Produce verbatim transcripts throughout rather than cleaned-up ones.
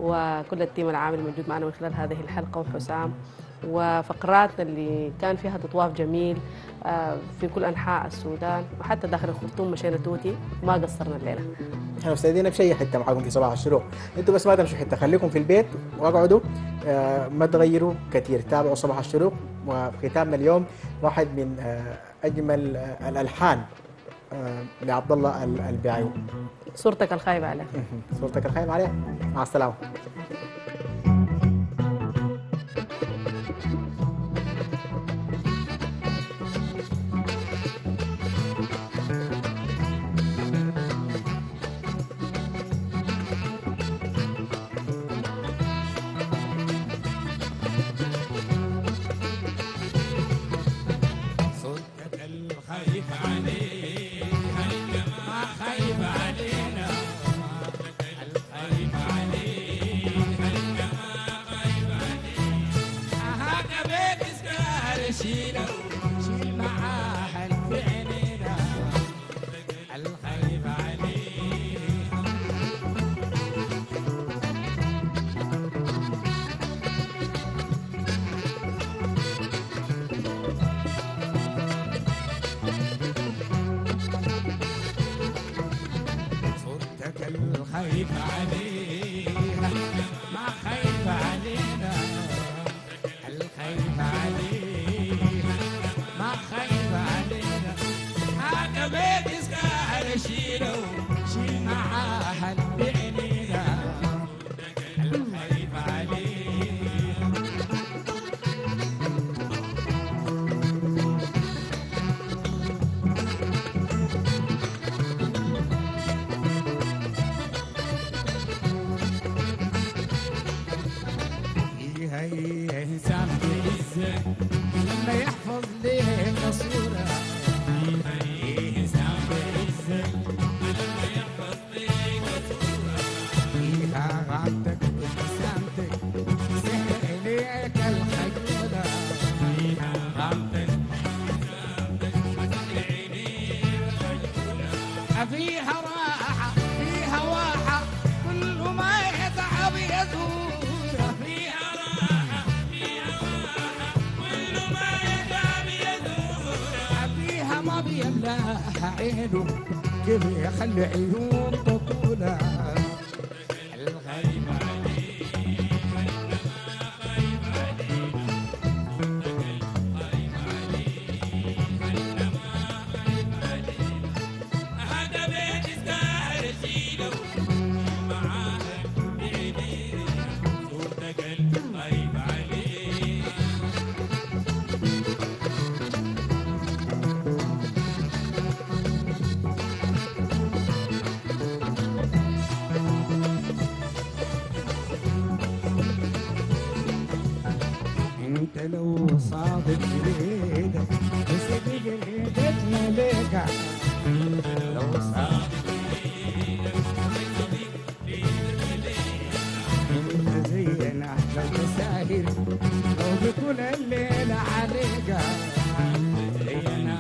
وكل التيم العامل موجود معنا من خلال هذه الحلقة، وحسام، وفقراتنا اللي كان فيها تطواف جميل في كل أنحاء السودان، وحتى داخل الخرطوم مشينا توتي، ما قصرنا الليلة. احنا مستعدين في اي حته معاكم في صباح الشروق، انتوا بس ما تمشوا حته، خليكم في البيت واقعدوا، آه ما تغيروا كثير، تابعوا صباح الشروق. وختامنا اليوم واحد من آه اجمل آه الالحان آه لعبد الله البيعيو، صورتك الخايبة عليها. صورتك الخايبة عليها. مع السلامة. عينه كيف يخلي عيون طفولة الغريب عليه غريب عليه غريب عليه غريب عليه هذا بيت يستاهل اشيله معاه بعينيه صورتك الغريب عليه. انت لو صادق جريدك وصدق جريدك مليكة لو صادق جريدك وصدق جريدك انت زينا لو تساهل لو بكل الليل عليك زينا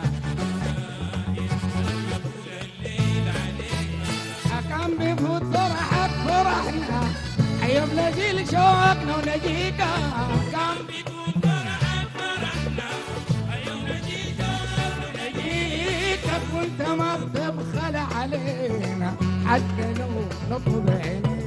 بكل الليل عليك كان بفوت فرحك فرحنا ايوب نجيل شوقنا ونجيك كان بفوت فرحك فرحنا ايوب نجيل شوقنا ونجيك كنت ما بتبخل علينا حتى لو نطلب عينيك.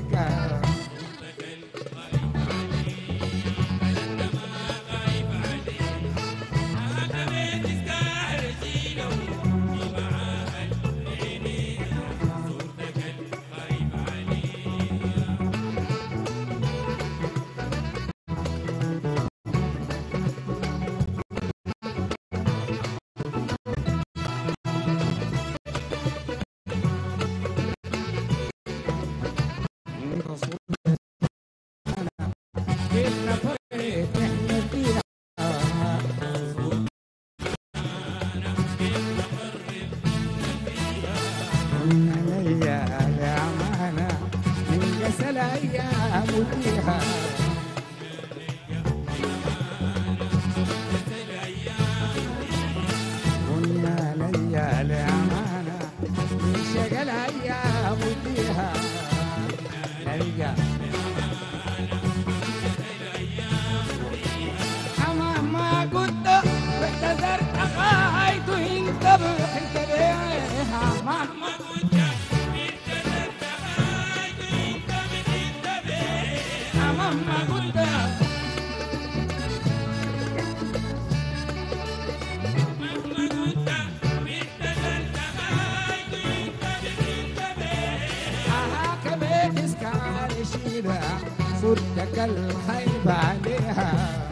فرتك الخيب عليها